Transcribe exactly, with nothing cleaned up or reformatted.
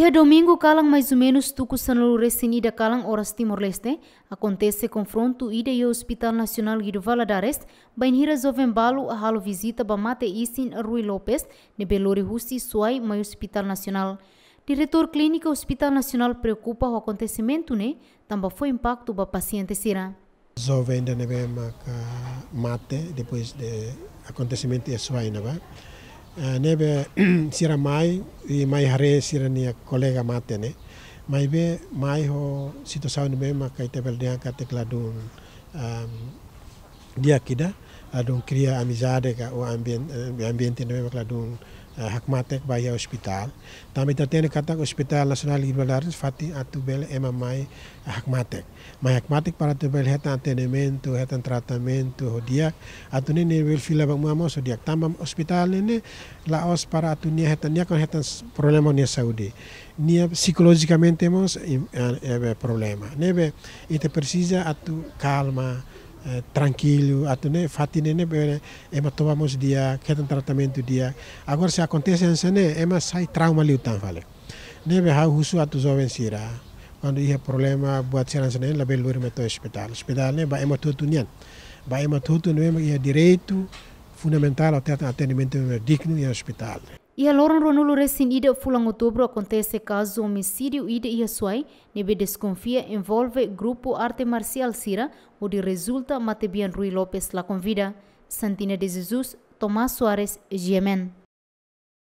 Neve domingo, calang mais ou menos tuco sanulu resinida calang horas Timor-Leste, acontece confronto ida e Hospital Nacional Guido Valadares, bainhira jovem balo a halo visita bamate isin Rui Lopes, ne Belori Husi Suai, mai Hospital Nacional. Diretor clínico Hospital Nacional preocupa o acontecimento, né? Também foi impacto para paciente sira. Jovem da neve mate depois de acontecimento e Suai, né? Uh, nebe sira mai e mai hare sira nia colega mate ne mai be mai ho situação nebe maka tebel dia ka tekladun um, dia kida adun cria amizade ka o ambiente ambiente nebe makladun uh, hakmatek baya hospital também tá tendo kata hospital nacional Guido Valadares fati atubel ema mai hakmatek mai hakmatek para tubel heta atendimento heta tratamento dia atune nível fila bang so dia tambam hospital ne laos para atunia heta nia con heta problema nia saúde nia psicologicamente mos é problema nebe ite precisa atu calma Eh, tranquilo, atune fatine ne bene, ema tomamos dia, ketan tratamento dia. Agora se acontece assim, ema sai trauma liutan vale. Nebe ha husu atu jovem sira. Quando ia problema buat siran sene la belur meto hospital. Hospital ne ba ema tutu nian. Ba ema tutu ne ia direito fundamental ao atendimento digno em hospital. E a Loran Ronulu recém ida fulang outubro acontece caso homicídio ida e Suai, nebe desconfia envolve grupo arte marcial sira, onde resulta Matebian Rui Lopes la convida. Santina de Jesus, Tomás Soares, G M N.